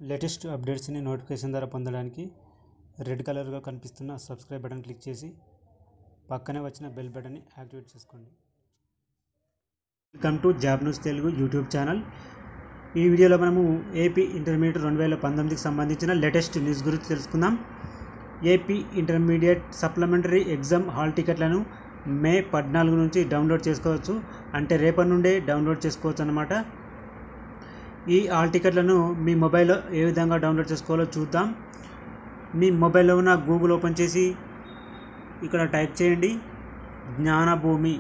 Latest అప్డేట్స్ని notification ద్వారా పొందడానికి red కలర్గా కనిపిస్తున్న సబ్స్క్రైబ్ బటన్ క్లిక్ చేసి పక్కనే వచ్చిన బెల్ బటన్ని యాక్టివేట్ చేసుకోండి. Welcome to job news Telugu YouTube channel. ఈ వీడియోలో మనము ఏపీ ఇంటర్మీడియట్ 2019కి సంబంధించిన లేటెస్ట్ న్యూస్ గురించి తెలుసుకుందాం. AP intermediate supplementary exam hall టికెట్లను మే 14 నుంచి డౌన్లోడ్ చేసుకోవచ్చు. అంటే రేపటి నుండే డౌన్లోడ్ చేసుకోవచ్చు అన్నమాట. ఈ హాల్ టికెట్లను మీ మొబైల్లో ఏ విధంగా డౌన్లోడ్ చేసుకోవాలో చూద్దాం. మీ మొబైల్లో ఉన్న గూగుల్ ఓపెన్ చేసి ఇక్కడ టైప్ చేయండి జ్ఞానభూమి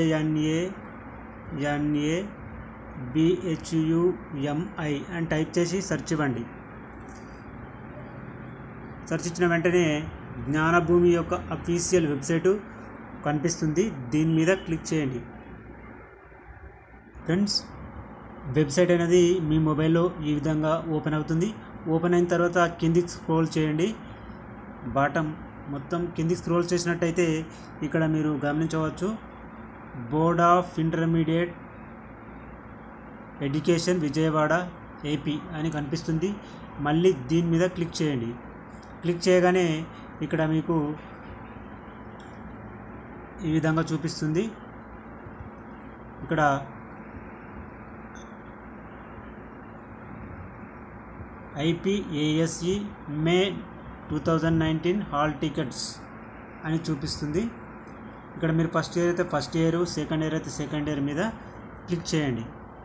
JNANABHUMI అని టైప్ చేసి సెర్చ్ ఇవ్వండి. సెర్చ్ ఇచ్చిన వెంటనే జ్ఞానభూమి యొక్క అఫీషియల్ వెబ్సైటు కనిపిస్తుంది. దీని మీద క్లిక్ చేయండి. ఫ్రెండ్స్, వెబ్సైట్ అనేది మీ మొబైల్లో ఈ విధంగా ఓపెన్ అవుతుంది. ఓపెన్ అయిన తర్వాత కిందికి స్క్రోల్ చేయండి. బాటమ్ మొత్తం కిందికి స్క్రోల్ చేసినట్టయితే ఇక్కడ మీరు గమనించవచ్చు board of intermediate education Vijayawada AP అని కనిపిస్తుంది. మళ్ళీ దీని మీద క్లిక్ చేయండి. క్లిక్ చేయగానే ఇక్కడ మీకు ఈ విధంగా చూపిస్తుంది. ఇక్కడ IPASE మే 2019 హాల్ టికెట్స్ అని చూపిస్తుంది. ఇక్కడ మీరు ఫస్ట్ ఇయర్ అయితే ఫస్ట్ ఇయర్, సెకండ్ ఇయర్ అయితే సెకండ్ ఇయర్ మీద క్లిక్ చేయండి.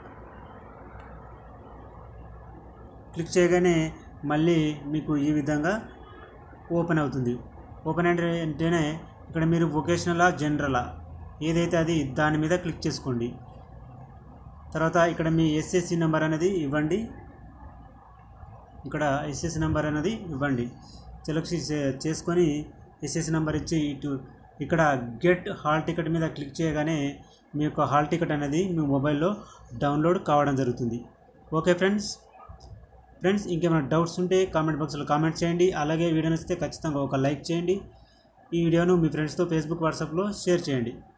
క్లిక్ చేయగానే మళ్ళీ మీకు ఈ విధంగా ఓపెన్ అవుతుంది. ఓపెన్ అంటేనే ఇక్కడ మీరు వొకేషనలా జనరలా ఏదైతే అది దాని మీద క్లిక్ చేసుకోండి. తర్వాత ఇక్కడ మీ SSC నెంబర్ అనేది ఇవ్వండి. ఇక్కడ SSC నెంబర్ అనేది ఇవ్వండి. సెలెక్ట్ చేసుకొని SSC నెంబర్ ఇచ్చి ఇక్కడ గెట్ హాల్ టికెట్ మీద క్లిక్ చేయగానే మీ యొక్క హాల్ టికెట్ అనేది మీ మొబైల్లో డౌన్లోడ్ కావడం జరుగుతుంది. ఓకే ఫ్రెండ్స్, ఇంకేమైనా డౌట్స్ ఉంటే కామెంట్ బాక్స్లో కామెంట్ చేయండి. అలాగే వీడియో నచ్చితే ఖచ్చితంగా ఒక లైక్ చేయండి. ఈ వీడియోను మీ ఫ్రెండ్స్తో ఫేస్బుక్, వాట్సాప్లో షేర్ చేయండి.